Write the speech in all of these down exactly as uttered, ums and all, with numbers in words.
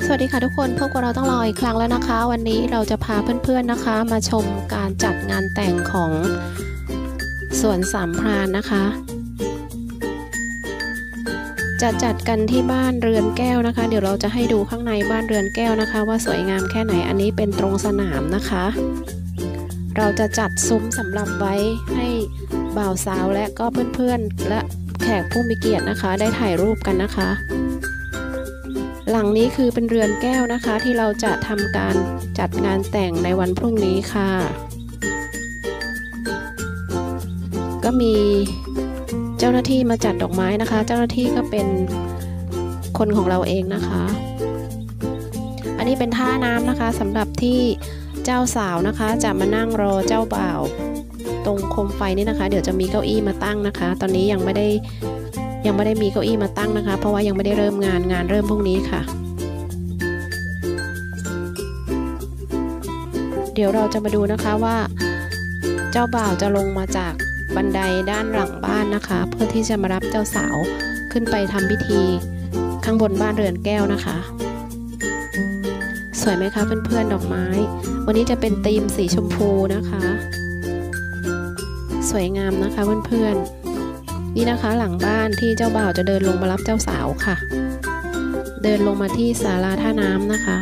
สวัสดีค่ะทุกคนพบกับเราต้องรออีกครั้งแล้วนะคะวันนี้เราจะพาเพื่อนๆนะคะมาชมการจัดงานแต่งของสวนสามพรานนะคะจะจัดกันที่บ้านเรือนแก้วนะคะเดี๋ยวเราจะให้ดูข้างในบ้านเรือนแก้วนะคะว่าสวยงามแค่ไหนอันนี้เป็นตรงสนามนะคะเราจะจัดซุ้มสำหรับไว้ให้บ่าวสาวและก็เพื่อนๆและแขกผู้มีเกียรตินะคะได้ถ่ายรูปกันนะคะหลังนี้คือเป็นเรือนแก้วนะคะที่เราจะทำการจัดงานแต่งในวันพรุ่งนี้ค่ะก็มีเจ้าหน้าที่มาจัดดอกไม้นะคะเจ้าหน้าที่ก็เป็นคนของเราเองนะคะอันนี้เป็นท่าน้ำนะคะสำหรับที่เจ้าสาวนะคะจะมานั่งรอเจ้าบ่าวตรงโคมไฟนี่นะคะเดี๋ยวจะมีเก้าอี้มาตั้งนะคะตอนนี้ยังไม่ได้ยังไม่ได้มีเก้าอี้มาตั้งนะคะเพราะว่ายังไม่ได้เริ่มงานงานเริ่มพรุ่งนี้ค่ะเดี๋ยวเราจะมาดูนะคะว่าเจ้าบ่าวจะลงมาจากบันไดด้านหลังบ้านนะคะเพื่อที่จะมารับเจ้าสาวขึ้นไปทำพิธีข้างบนบ้านเรือนแก้วนะคะสวยไหมคะเพื่อนๆดอกไม้วันนี้จะเป็นธีมสีชมพูนะคะสวยงามนะคะเพื่อนๆนี่นะคะหลังบ้านที่เจ้าบ่าวจะเดินลงมารับเจ้าสาวค่ะเดินลงมาที่ศาลาท่าน้ำนะคะ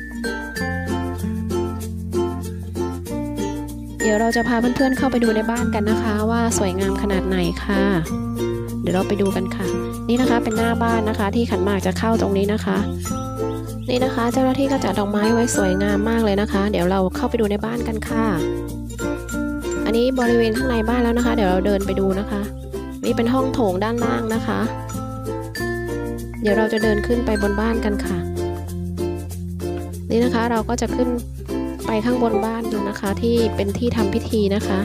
เดี๋ยวเราจะพาเพื่อนๆเข้าไปดูในบ้านกันนะคะว่าสวยงามขนาดไหนค่ะเดี๋ยวเราไปดูกันค่ะนี่นะคะเป็นหน้าบ้านนะคะที่ขันหมากจะเข้าตรงนี้นะคะนี่นะคะเจ้าหน้าที่ก็จัดดอกไม้ไว้สวยงามมากเลยนะคะเดี๋ยวเราเข้าไปดูในบ้านกันค่ะอันนี้บริเวณข้างในบ้านแล้วนะคะเดี๋ยวเราเดินไปดูนะคะนี่เป็นห้องโถงด้านล่างนะคะเดี๋ยวเราจะเดินขึ้นไปบนบ้านกันค่ะนี่นะคะเราก็จะขึ้นไปข้างบนบ้านดูนะคะที่เป็นที่ทำพิธีนะคะ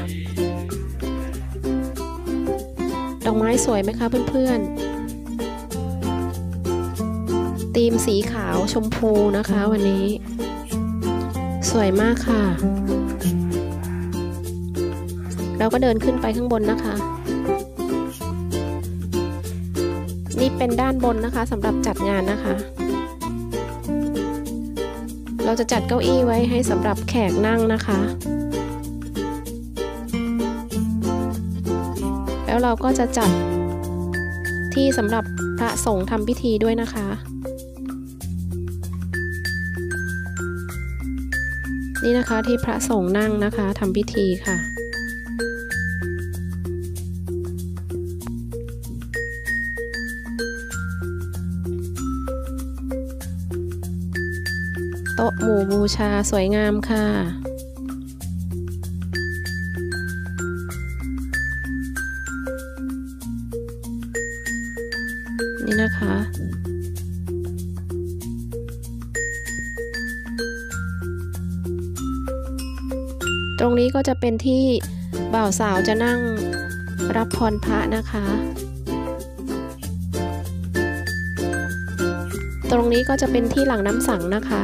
ดอกไม้สวยไหมคะเพื่อนๆธีมสีขาวชมพูนะคะวันนี้สวยมากค่ะเราก็เดินขึ้นไปข้างบนนะคะนี่เป็นด้านบนนะคะสำหรับจัดงานนะคะเราจะจัดเก้าอี้ไว้ให้สำหรับแขกนั่งนะคะแล้วเราก็จะจัดที่สำหรับพระสงฆ์ทำพิธีด้วยนะคะนี่นะคะที่พระสงฆ์นั่งนะคะทำพิธีค่ะโต๊ะหมู่บูชาสวยงามค่ะนี่นะคะตรงนี้ก็จะเป็นที่บ่าวสาวจะนั่งรับพรพระนะคะตรงนี้ก็จะเป็นที่หลังน้ำสังนะคะ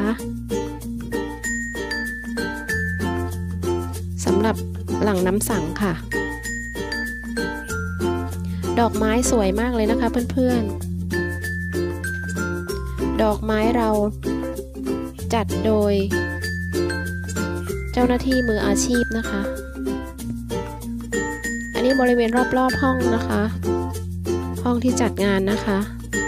สำหรับหลังน้ำสังค่ะดอกไม้สวยมากเลยนะคะเพื่อนๆดอกไม้เราจัดโดยเจ้าหน้าที่มืออาชีพนะคะอันนี้บริเวณรอบๆห้องนะคะห้องที่จัดงานนะคะ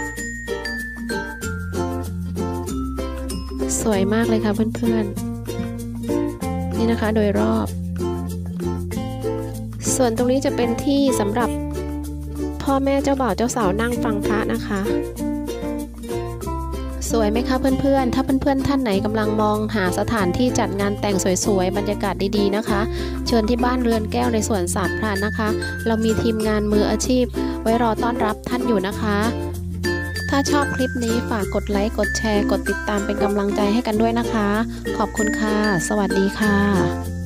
สวยมากเลยค่ะเพื่อนๆนี่นะคะโดยรอบส่วนตรงนี้จะเป็นที่สำหรับพ่อแม่เจ้าบ่าวเจ้าสาวนั่งฟังพระนะคะสวยไหมคะเพื่อนๆถ้าเพื่อนๆท่านไหนกำลังมองหาสถานที่จัดงานแต่งสวยๆบรรยากาศดีๆนะคะเชิญที่บ้านเรือนแก้วในสวนสามพรานนะคะเรามีทีมงานมืออาชีพไว้รอต้อนรับท่านอยู่นะคะถ้าชอบคลิปนี้ฝากกดไลค์กดแชร์กดติดตามเป็นกำลังใจให้กันด้วยนะคะขอบคุณค่ะสวัสดีค่ะ